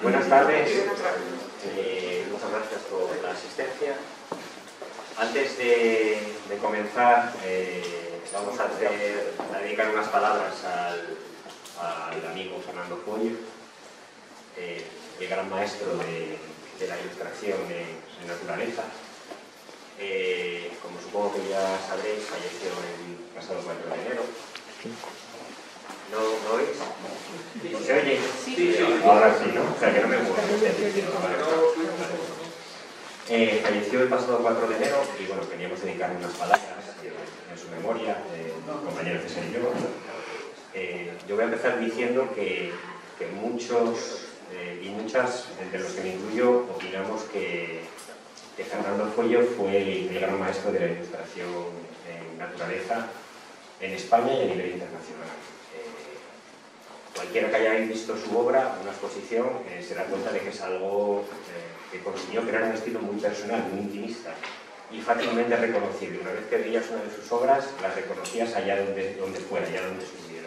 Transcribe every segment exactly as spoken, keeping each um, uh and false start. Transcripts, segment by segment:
Buenas tardes, eh, muchas gracias por la asistencia. Antes de, de comenzar, eh, vamos a, hacer, a dedicar unas palabras al, al amigo Fernando Follo, eh, el gran maestro de, de la ilustración en, en naturaleza. Eh, como supongo que ya sabréis, falleció el pasado cuatro de enero. ¿No, ¿No oís? ¿Se oye? Sí, sí. Ahora sí, ¿no? O sea, que no me muero. Eh, falleció el pasado cuatro de enero y, bueno, queríamos dedicar unas palabras en su memoria, eh, el compañero César y yo. Eh, yo voy a empezar diciendo que, que muchos eh, y muchas, entre los que me incluyo, opinamos que, que Fernando Follo fue el, el gran maestro de la ilustración en naturaleza en España y a nivel internacional. Cualquiera que haya visto su obra, una exposición, eh, se da cuenta de que es algo eh, que consiguió crear un estilo muy personal, muy intimista y fácilmente reconocible. Una vez que veías una de sus obras, las reconocías allá donde, donde fuera, allá donde estuviera.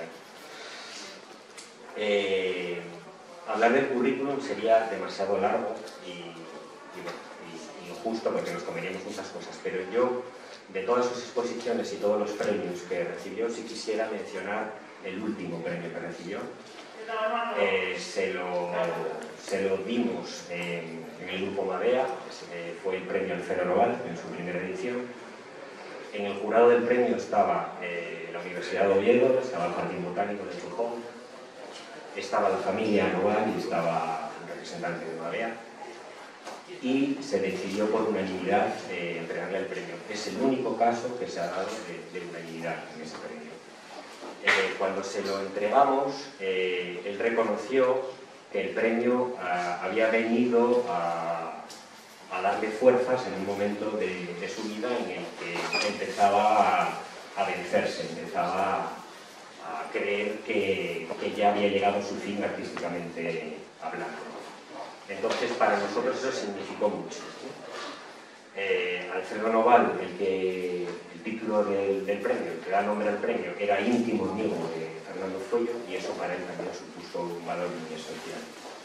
Eh, hablar del currículum sería demasiado largo y, y, bueno, y, y injusto porque nos comeríamos muchas cosas, pero yo, de todas sus exposiciones y todos los premios que recibió, sí quisiera mencionar el último premio que recibió. Eh, se, lo, se lo dimos en, en el Grupo Mabea, eh, fue el premio Alfredo Noval en su primera edición. En el jurado del premio estaba eh, la Universidad de Oviedo, estaba el Jardín Botánico de Gijón, estaba la familia Noval y estaba un representante de Mabea. Y se decidió por unanimidad eh, entregarle el premio. Es el único caso que se ha dado de, de unanimidad en ese premio. Eh, cuando se lo entregamos, eh, él reconoció que el premio a, había venido a, a darle fuerzas en un momento de, de su vida en el que empezaba a, a vencerse, empezaba a creer que, que ya había llegado a su fin artísticamente hablando. Entonces, para nosotros eso significó mucho. Eh, Alfredo Noval, el, que, el título del, del premio, el que da nombre al premio, era íntimo amigo de Fernando Follo y eso para él también supuso un valor muy especial.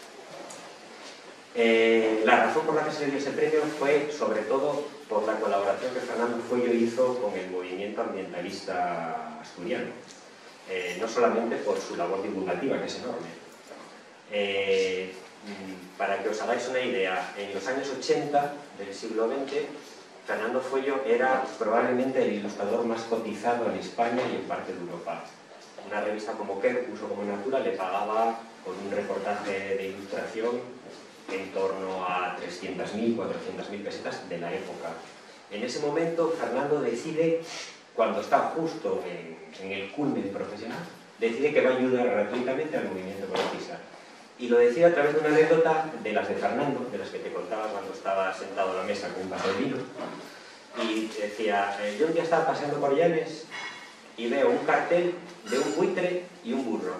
Eh, la razón por la que se le dio ese premio fue sobre todo por la colaboración que Fernando Follo hizo con el movimiento ambientalista asturiano, eh, no solamente por su labor divulgativa, que es enorme. Eh, Para que os hagáis una idea, en los años ochenta del siglo veinte, Fernando Follo era probablemente el ilustrador más cotizado en España y en parte de Europa. Una revista como Quercus o como Natura le pagaba por un reportaje de ilustración en torno a trescientas mil, cuatrocientas mil pesetas de la época. En ese momento, Fernando decide, cuando está justo en, en el culmen profesional, decide que va a ayudar gratuitamente al movimiento ecologista. Y lo decía a través de una anécdota de las de Fernando, de las que te contaba cuando estaba sentado a la mesa con un vaso de vino. Y decía, eh, yo un día estaba paseando por Llanes y veo un cartel de un buitre y un burro.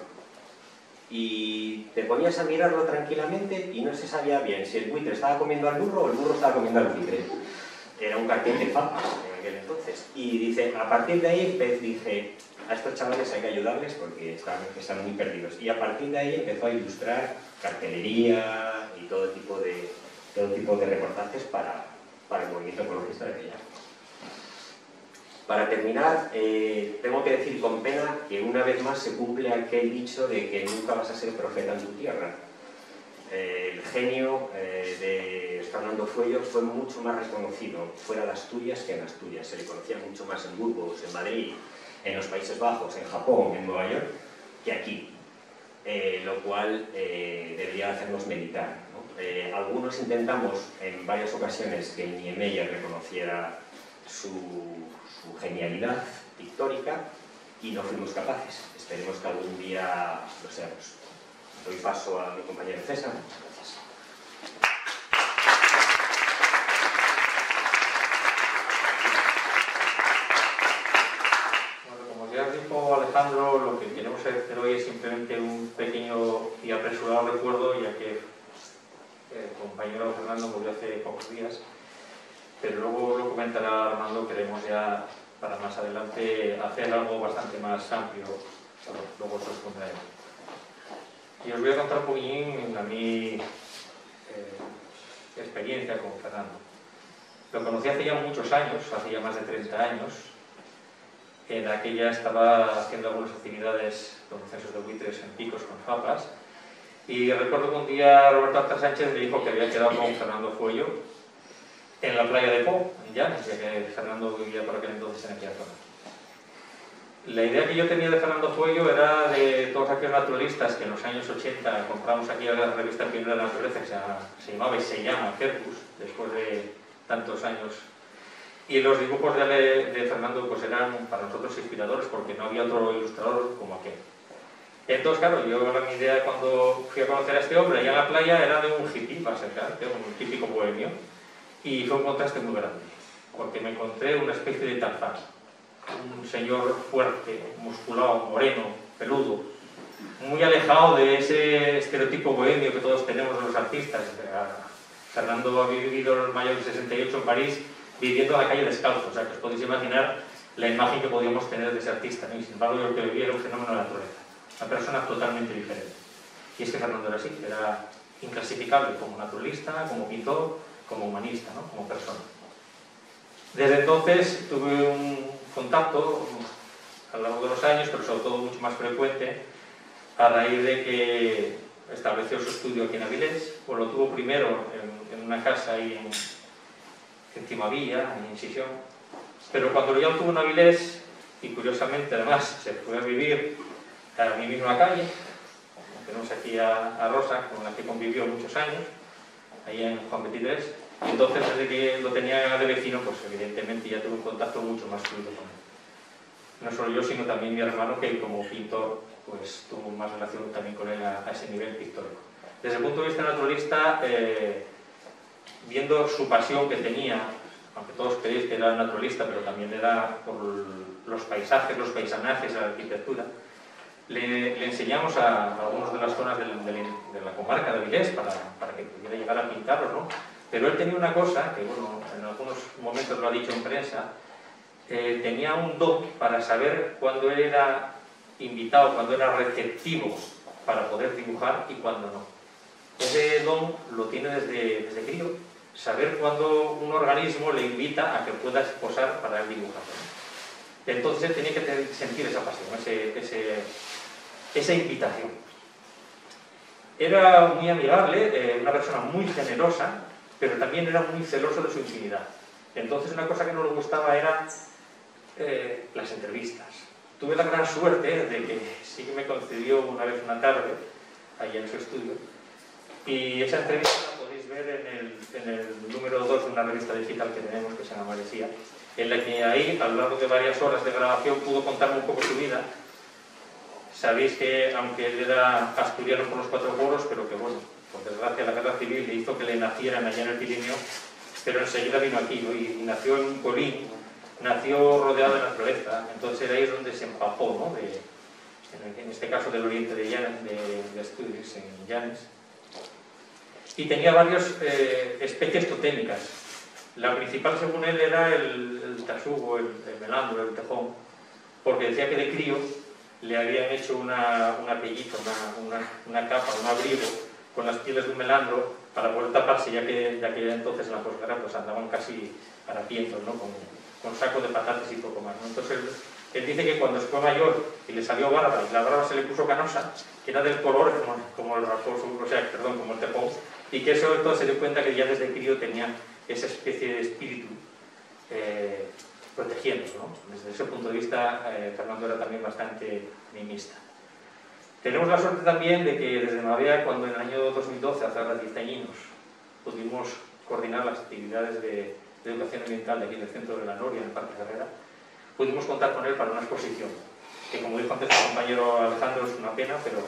Y te ponías a mirarlo tranquilamente y no se sabía bien si el buitre estaba comiendo al burro o el burro estaba comiendo al buitre. Era un cartel de papas en aquel entonces. Y dice, a partir de ahí, dice, a estos chavales hay que ayudarles porque están, están muy perdidos. Y a partir de ahí empezó a ilustrar cartelería y todo tipo de, todo tipo de reportajes para, para el movimiento ecologista de aquella época. Para terminar, eh, tengo que decir con pena que una vez más se cumple aquel dicho de que nunca vas a ser profeta en tu tierra. Eh, el genio eh, de Fernando Follo fue mucho más reconocido fuera de Asturias que en Asturias. Se le conocía mucho más en Burgos, en Madrid, en los Países Bajos, en Japón, en Nueva York, que aquí, eh, lo cual eh, debería hacernos meditar, ¿no? Eh, algunos intentamos en varias ocasiones que Niemeyer reconociera su, su genialidad pictórica y no fuimos capaces. Esperemos que algún día lo seamos. Doy paso a mi compañero César. Gracias. Ya dijo Alejandro, lo que queremos hacer hoy es simplemente un pequeño y apresurado recuerdo, ya que el compañero Fernando murió hace pocos días, pero luego lo comentará Armando, queremos ya para más adelante hacer algo bastante más amplio, luego os responderé. Y os voy a contar un poquín a mi eh, experiencia con Fernando. Lo conocí hace ya muchos años, hace ya más de treinta años. En aquella estaba haciendo algunas actividades con censos de buitres en Picos con Fapas. Y recuerdo que un día Roberto Arta Sánchez me dijo que había quedado con Fernando Fuello en la playa de Po, en Llanes, ya que Fernando vivía por aquel entonces en aquella zona. La idea que yo tenía de Fernando Fuello era de todos aquellos naturalistas que en los años ochenta compramos aquí a la revista Pionera de la Naturaleza, que se, llama, se llamaba y se llama Cercus, después de tantos años. Y los dibujos de, de Fernando pues eran para nosotros inspiradores, porque no había otro ilustrador como aquel. Entonces, claro, yo la mi idea cuando fui a conocer a este hombre allá en la playa era de un hippie, para acercarte, un típico bohemio, y fue un contraste muy grande, porque me encontré una especie de Tarzán, un señor fuerte, musculado, moreno, peludo, muy alejado de ese estereotipo bohemio que todos tenemos los artistas. Fernando ha vivido el mayo del sesenta y ocho en París, viviendo en la calle descalzo, o sea que os podéis imaginar la imagen que podíamos tener de ese artista, ¿no? Y sin embargo yo lo que vivía era un fenómeno de la naturaleza, una persona totalmente diferente. Y es que Fernando era así, era inclasificable como naturalista, como pintor, como humanista, ¿no? Como persona. Desde entonces tuve un contacto a lo largo de los años, pero sobre todo mucho más frecuente, a raíz de que estableció su estudio aquí en Avilés. Pues lo tuvo primero en, en una casa ahí en, en Cimavilla, en Sisión, pero cuando ya lo tuvo en Avilés, y curiosamente además se fue a vivir a mi misma calle, tenemos aquí a, a Rosa, con la que convivió muchos años, ahí en Juan veintitrés, y entonces desde que lo tenía de vecino, pues evidentemente ya tuve un contacto mucho más fluido con él. No solo yo, sino también mi hermano, que como pintor pues tuvo más relación también con él a, a ese nivel pictórico. Desde el punto de vista naturalista, eh, viendo su pasión que tenía, aunque todos creéis que era naturalista, pero también era por los paisajes, los paisanajes, la arquitectura, le, le enseñamos a, a algunos de las zonas de, de, de la comarca de Avilés para, para que pudiera llegar a pintarlos, ¿no? Pero él tenía una cosa, que bueno, en algunos momentos lo ha dicho en prensa, eh, tenía un don para saber cuándo él era invitado, cuándo era receptivo para poder dibujar y cuándo no. Ese don lo tiene desde, desde crío, saber cuándo un organismo le invita a que pueda posar para él dibujar. Entonces él tenía que tener, sentir esa pasión, ese, ese, esa invitación. Era muy amigable, eh, una persona muy generosa, pero también era muy celoso de su intimidad. Entonces una cosa que no le gustaba era eh, las entrevistas. Tuve la gran suerte de que sí que me concedió una vez una tarde, allí en su estudio, y esa entrevista la podéis ver en el, en el número dos de una revista digital que tenemos, que se llama Maresía, en la que ahí, a lo largo de varias horas de grabación, pudo contarme un poco su vida. Sabéis que, aunque él era asturiano por los cuatro pueblos, pero que bueno, por desgracia la guerra civil le hizo que le nacieran allá en el Pirineo, pero enseguida vino aquí, ¿no? y, y nació en un colín, nació rodeado de naturaleza, entonces ahí es donde se empapó, ¿no? de, en, en este caso del oriente de, Llanes, de, de Asturias, en Llanes, y tenía varias eh, especies totémicas. La principal, según él, era el, el tasugo, el, el melandro, el tejón, porque decía que de crío le habían hecho una, una pellita, una, una, una capa, un abrigo con las pieles de un melandro para poder taparse, ya que ya que entonces en la posguerra pues andaban casi harapientos, ¿no? con, con sacos de patatas y poco más, ¿no? Entonces él, él dice que cuando fue mayor y le salió barba y la barba se le puso canosa, que era del color como, como el raposo, o sea, perdón, como el tejón, y que eso entonces se dio cuenta que ya desde crío tenía esa especie de espíritu eh, protegiendo, ¿no? Desde ese punto de vista, eh, Fernando era también bastante mimista. Tenemos la suerte también de que desde Mavea, cuando en el año dos mil doce, hace ahora diez añinos, pudimos coordinar las actividades de, de educación ambiental de aquí del centro de la Noria, en el Parque Herrera, pudimos contar con él para una exposición, que como dijo antes el compañero Alejandro, es una pena, pero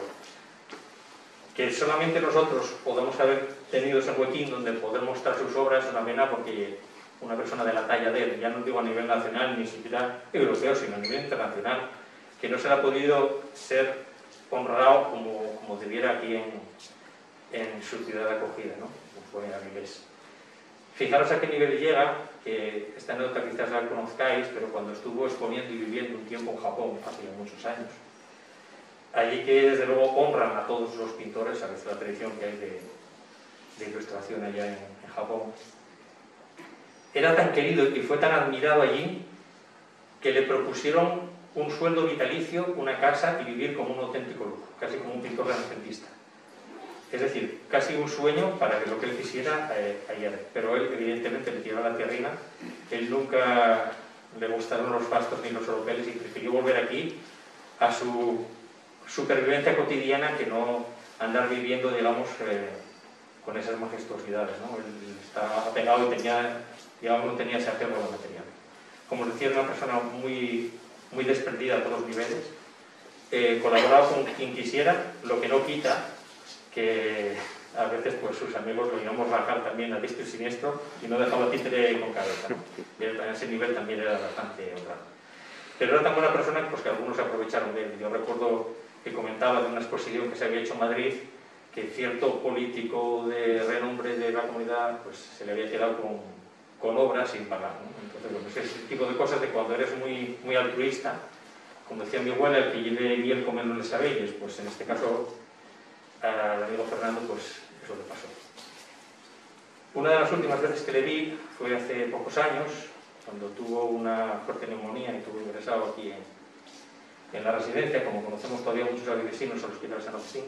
que solamente nosotros podamos haber tenido ese huequín donde poder mostrar sus obras es una pena, porque una persona de la talla de él, ya no digo a nivel nacional ni siquiera europeo, sino a nivel internacional, que no se le ha podido ser honrado como, como debiera aquí en, en su ciudad de acogida, ¿no? Como fue Avilés. Fijaros a qué nivel llega, que esta anécdota quizás la conozcáis, pero cuando estuvo exponiendo y viviendo un tiempo en Japón, hace ya muchos años, allí que desde luego honran a todos los pintores, a veces la tradición que hay de, de ilustración allá en, en Japón. Era tan querido y fue tan admirado allí que le propusieron un sueldo vitalicio, una casa y vivir como un auténtico lujo, casi como un pintor renacentista. Es decir, casi un sueño para que lo que él quisiera eh, ayer. Pero él, evidentemente, le tiró a la tierrina. Él nunca le gustaron los fastos ni los oropeles y prefirió volver aquí a su supervivencia cotidiana que no andar viviendo, digamos, eh, con esas majestuosidades, ¿no? Él estaba apegado y tenía, digamos, no tenía ese apego a lo material. Como os decía, era una persona muy, muy desprendida a todos los niveles. Eh, colaboraba con quien quisiera, lo que no quita que a veces pues sus amigos lo íbamos a bajar también a diestro y siniestro y no dejaba títere con cabeza, ¿no? Y él, a ese nivel también era bastante honrado. Pero era tan buena persona pues, que algunos se aprovecharon de él. Yo recuerdo que comentaba de una exposición que se había hecho en Madrid que cierto político de renombre de la comunidad pues se le había quedado con, con obras sin pagar, ¿no? Entonces, bueno, ese tipo de cosas de cuando eres muy, muy altruista, como decía mi abuela, el que lleve miel comer no le sabéis, pues en este caso al amigo Fernando, pues eso le pasó. Una de las últimas veces que le vi fue hace pocos años, cuando tuvo una fuerte neumonía y estuvo ingresado aquí en, en la residencia, como conocemos todavía muchos vecinos al Hospital San Agustín,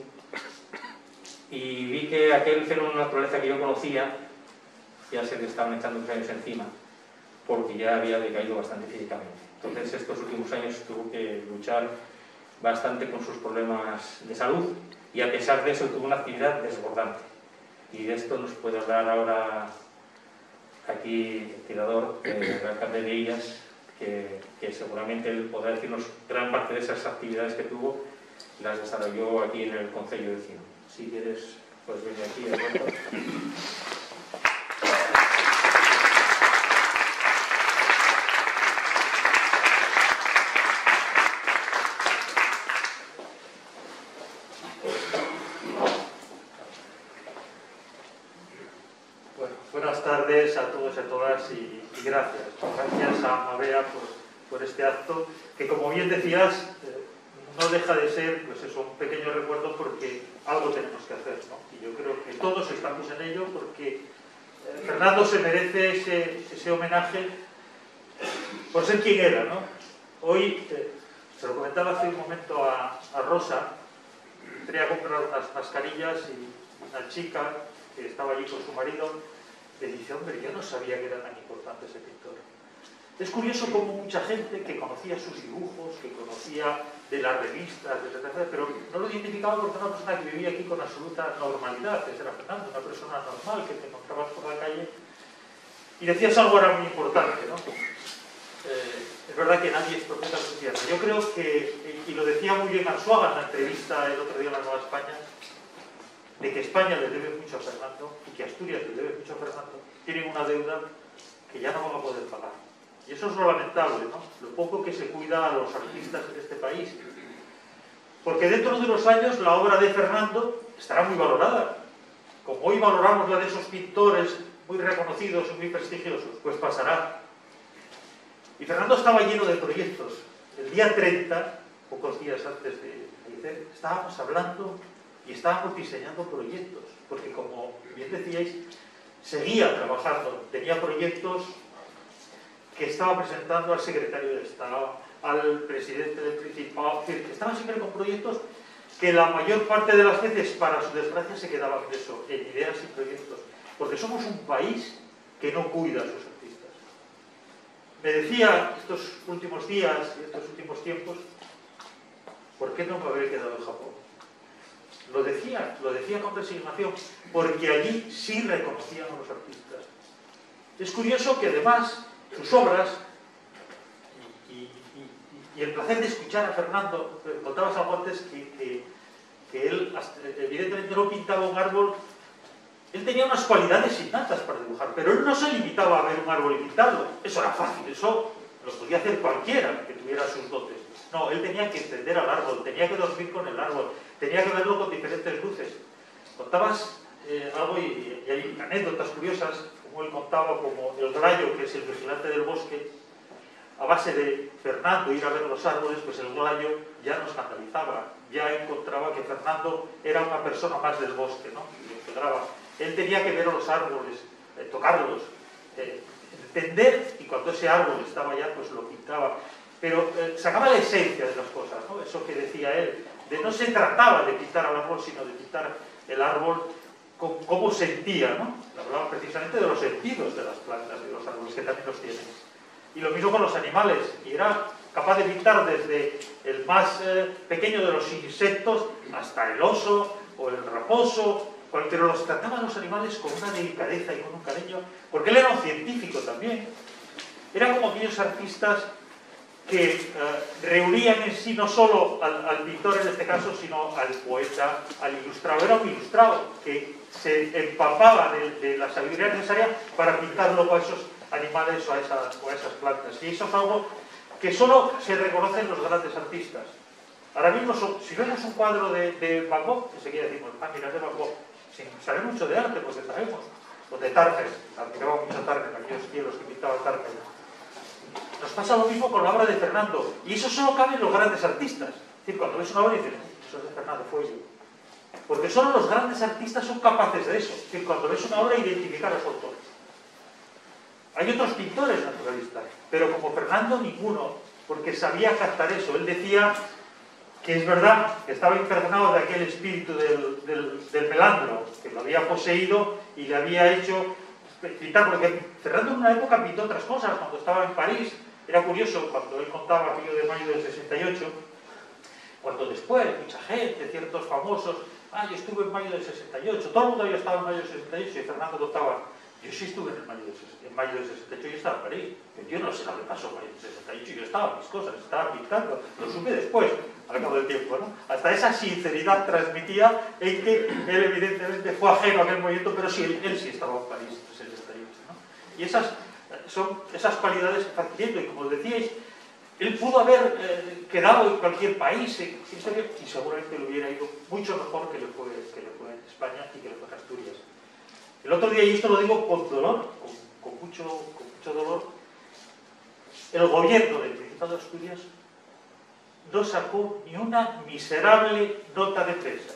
y vi que aquel fenómeno de naturaleza que yo conocía ya se le estaban echando los años encima, porque ya había decaído bastante físicamente. Entonces estos últimos años tuvo que luchar bastante con sus problemas de salud, y a pesar de eso tuvo una actividad desbordante. Y de esto nos puede hablar ahora aquí el tirador, eh, el alcalde de Illas, que, que seguramente él podrá decirnos gran parte de esas actividades que tuvo, las desarrolló aquí en el concello vecino. Si quieres, pues venir aquí, Alberto. Buenas tardes a todos y a todas y, y gracias. Gracias a Mabea por, por este acto que, como bien decías, eh, no deja de ser pues eso, un pequeño recuerdo porque algo tenemos que hacer, ¿no? Y yo creo que todos estamos en ello porque eh, Fernando se merece ese, ese homenaje por ser quien era, ¿no? Hoy, eh, se lo comentaba hace un momento a, a Rosa, entré a comprar unas mascarillas y una chica que estaba allí con su marido le dice, hombre, yo no sabía que era tan importante ese pintor. Es curioso cómo mucha gente que conocía sus dibujos, que conocía de las revistas, etcétera, pero no lo identificaba porque era una persona que vivía aquí con absoluta normalidad. Ese era Fernando, una persona normal que te encontrabas por la calle. Y decías algo ahora muy importante, ¿no? Eh, es verdad que nadie es profeta en su tierra. Yo creo que, y lo decía muy bien Arzuaga en la entrevista el otro día en la Nueva España, de que España le debe mucho a Fernando y que Asturias le debe mucho a Fernando, tienen una deuda que ya no van a poder pagar. Y eso es lo lamentable, ¿no? Lo poco que se cuida a los artistas en este país. Porque dentro de unos años la obra de Fernando estará muy valorada. Como hoy valoramos la de esos pintores muy reconocidos y muy prestigiosos, pues pasará. Y Fernando estaba lleno de proyectos. El día treinta, pocos días antes de fallecer, estábamos hablando y estábamos diseñando proyectos, porque como bien decíais, seguía trabajando, tenía proyectos que estaba presentando al secretario de Estado, al presidente del Principado, es decir, estaba siempre con proyectos que la mayor parte de las veces, para su desgracia, se quedaban en eso, en ideas y proyectos, porque somos un país que no cuida a sus artistas. Me decía estos últimos días y estos últimos tiempos, ¿por qué no me habré quedado en Japón? Lo decía, lo decía con resignación, porque allí sí reconocían a los artistas. Es curioso que además sus obras, y, y, y, y el placer de escuchar a Fernando, contabas algo antes que, que, que él evidentemente no pintaba un árbol, él tenía unas cualidades innatas para dibujar, pero él no se limitaba a ver un árbol y pintarlo, eso era fácil, eso lo podía hacer cualquiera que tuviera sus dotes. No, él tenía que entender al árbol, tenía que dormir con el árbol, tenía que verlo con diferentes luces. Contabas eh, algo y, y hay anécdotas curiosas, como él contaba, como el glayo, que es el vigilante del bosque, a base de Fernando ir a ver los árboles, pues el glayo ya no escandalizaba, ya encontraba que Fernando era una persona más del bosque, ¿no? Y lo integraba. Él tenía que ver los árboles, eh, tocarlos, eh, entender, y cuando ese árbol estaba ya, pues lo pintaba. Pero eh, sacaba la esencia de las cosas, ¿no? Eso que decía él, de no se trataba de pintar al árbol, sino de pintar el árbol con cómo sentía, ¿no? Hablaba precisamente de los sentidos de las plantas y de los árboles, que también los tienen. Y lo mismo con los animales, y era capaz de pintar desde el más eh, pequeño de los insectos hasta el oso o el raposo, pero los trataba a los animales con una delicadeza y con un cariño, porque él era un científico también. Era como aquellos artistas que eh, reunían en sí no solo al, al pintor en este caso, sino al poeta, al ilustrado. Era un ilustrado que se empapaba de, de la sabiduría necesaria para pintar luego a esos animales o a, esa, o a esas plantas. Y eso es algo que solo se reconoce en los grandes artistas. Ahora mismo, si vemos un cuadro de, de Van Gogh, enseguida decimos, ah, mira, es de Van Gogh, sin saber mucho de arte, porque sabemos, o de Turner, admiraba mucho a Turner, aquellos cielos que pintaba Turner. Nos pasa lo mismo con la obra de Fernando, y eso solo cabe en los grandes artistas. Es decir, cuando ves una obra y dices, eso es de Fernando, fue yo. Porque solo los grandes artistas son capaces de eso. Es decir, cuando ves una obra, identificar a los autores. Hay otros pintores naturalistas, pero como Fernando, ninguno, porque sabía captar eso. Él decía que es verdad que estaba impregnado de aquel espíritu del, del, del melandro, que lo había poseído y le había hecho pintar, porque Fernando en una época pintó otras cosas, cuando estaba en París. Era curioso, cuando él contaba aquello de mayo del sesenta y ocho, cuando después, mucha gente, ciertos famosos, ah, yo estuve en mayo del sesenta y ocho, todo el mundo había estado en mayo del sesenta y ocho, y Fernando contaba, yo sí estuve en, el mayo, del, en mayo del sesenta y ocho y estaba en París. Yo no sé lo que pasó en mayo del sesenta y ocho, yo estaba en mis cosas, estaba pintando, lo supe después, al cabo del tiempo, ¿no? Hasta esa sinceridad transmitía en que él evidentemente fue ajeno a aquel movimiento, pero sí, él, él sí estaba en París en el sesenta y ocho, ¿no? Y esas son esas cualidades que está adquiriendo, y como decíais, él pudo haber eh, quedado en cualquier país, en, y seguramente le hubiera ido mucho mejor que le fue, que le fue en España y que le fue en Asturias. El otro día, y esto lo digo con dolor, con, con, mucho, con mucho dolor, el gobierno del Principado de Asturias no sacó ni una miserable nota de prensa.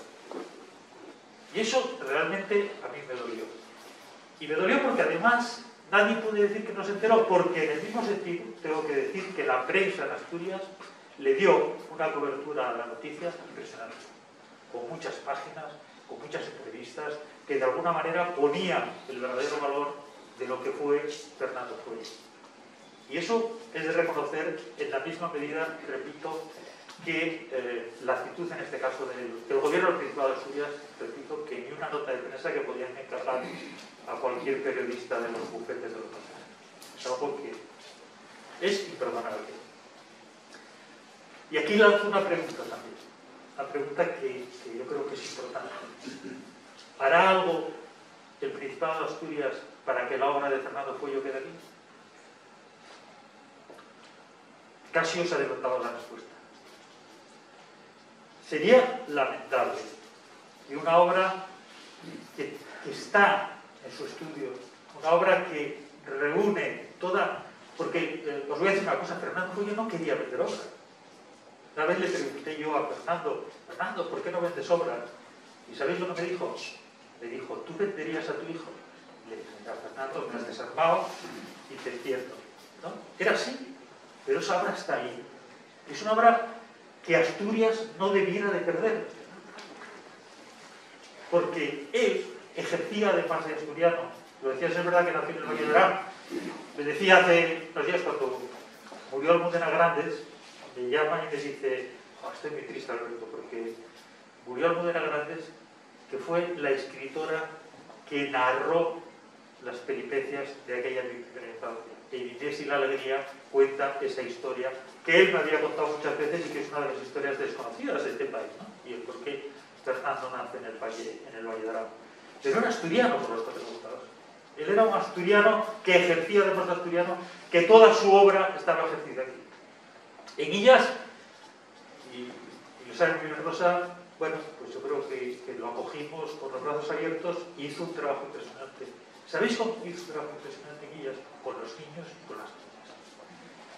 Y eso realmente a mí me dolió. Y me dolió porque además nadie puede decir que no se enteró, porque en el mismo sentido tengo que decir que la prensa en Asturias le dio una cobertura a la noticia impresionante, con muchas páginas, con muchas entrevistas, que de alguna manera ponían el verdadero valor de lo que fue Fernando Fuelle. Y eso es de reconocer en la misma medida, repito, que eh, la actitud en este caso del, del gobierno del Principado de Asturias, repito, que ni una nota de prensa que podían encajar a cualquier periodista de los bufetes de los pasajeros. Es algo que es imperdonable. Y aquí lanzo una pregunta también, una pregunta que, que yo creo que es importante. ¿Hará algo el Principado de Asturias para que la obra de Fernando Fuelle quede aquí? Casi os ha adelantado la respuesta. Sería lamentable que una obra que, que está en su estudio, una obra que reúne toda... Porque eh, os voy a decir una cosa, Fernando Fuelle no quería vender obra. Una vez le pregunté yo a Fernando, Fernando, ¿por qué no vendes obras? ¿Y sabéis lo que me dijo? Le dijo, ¿tú venderías a tu hijo? Le dije, mira, Fernando, me has desarmado y te entiendo, ¿no? Era así, pero esa obra está ahí. Es una obra que Asturias no debiera de perder. Porque él ejercía además de asturiano. Lo decías, es verdad que nació en el Valle de Arán. Me decía hace unos días cuando murió Almudena Grandes, me llama y me dice, oh, estoy muy triste, Alberto, porque murió Almudena Grandes, que fue la escritora que narró las peripecias de aquella primera infancia. En Inés y la Alegría cuenta esa historia que él me había contado muchas veces y que es una de las historias desconocidas de este país, ¿no? Y el por qué Fernando nace en el Valle, en el Valle de Arán. Pero era asturiano, por los que te preguntabas. Él era un asturiano que ejercía, además de asturiano, que toda su obra estaba ejercida aquí. En Illas, y, y lo saben muy Rosa, bueno, pues yo creo que, que lo acogimos con los brazos abiertos y hizo un trabajo impresionante. ¿Sabéis cómo hizo un trabajo impresionante en Illas? Con los niños y con las niñas.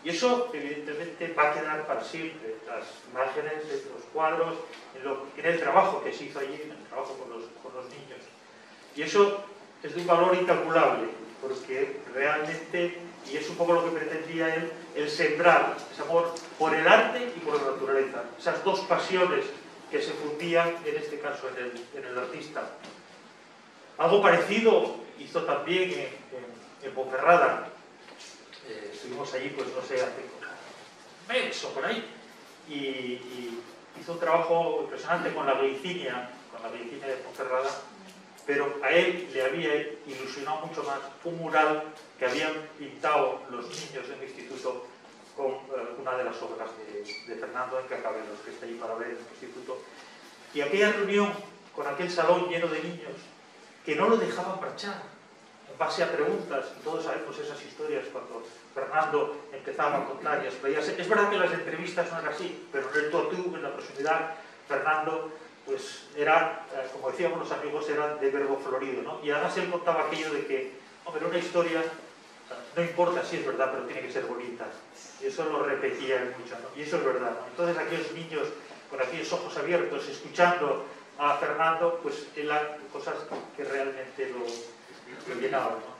Y eso, evidentemente, va a quedar para siempre. Las imágenes, los cuadros, en, lo, en el trabajo que se hizo allí, en el trabajo con los, con los niños. Y eso es de un valor incalculable, porque realmente, y es un poco lo que pretendía él, el sembrar ese amor por el arte y por la naturaleza. Esas dos pasiones que se fundían, en este caso, en el, en el artista. Algo parecido hizo también en, en, en Ponferrada. Eh, estuvimos allí, pues no sé, hace un mes o por ahí, y, y hizo un trabajo impresionante con la glicina, con la glicina de Ponferrada, pero a él le había ilusionado mucho más un mural que habían pintado los niños del instituto con eh, una de las obras de, de Fernando en Cacabelos, que está ahí para ver en el instituto. Y aquella reunión con aquel salón lleno de niños que no lo dejaban marchar, en base a preguntas, y todos sabemos esas historias cuando Fernando empezaba a contar y a explayarse. Es verdad que las entrevistas no eran así, pero en el tú a tú, en la proximidad, Fernando, pues era, eh, como decíamos los amigos, era de verbo florido, ¿no? Y además él contaba aquello de que, hombre, una historia, no importa si es verdad, pero tiene que ser bonita. Y eso lo repetía él mucho, ¿no? Y eso es verdad, ¿no? Entonces aquellos niños con aquellos ojos abiertos, escuchando a Fernando, pues eran cosas que realmente lo, lo llenaban, ¿no?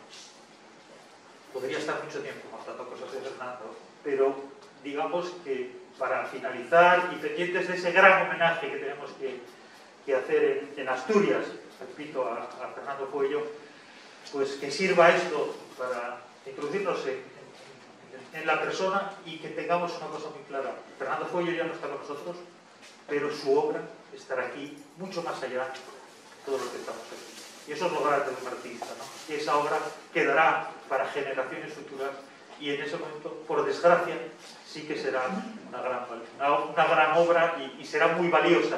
Podría estar mucho tiempo contando cosas de Fernando, pero digamos que para finalizar, y pendientes de ese gran homenaje que tenemos que, que hacer en, en Asturias, repito, a, a Fernando Puello, pues que sirva esto para introducirnos en, en, en la persona y que tengamos una cosa muy clara. Fernando Puello ya no está con nosotros, pero su obra estará aquí mucho más allá de todo lo que estamos aquí. Y eso es lo grande de un artista, ¿no? Y esa obra quedará para generaciones futuras y en ese momento, por desgracia, sí que será una gran, una, una gran obra y, y será muy valiosa.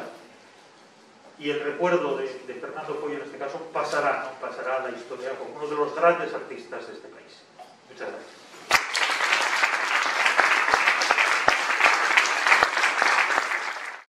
Y el recuerdo de, de Fernando Puello, en este caso, pasará, ¿no? Pasará a la historia como uno de los grandes artistas de este país.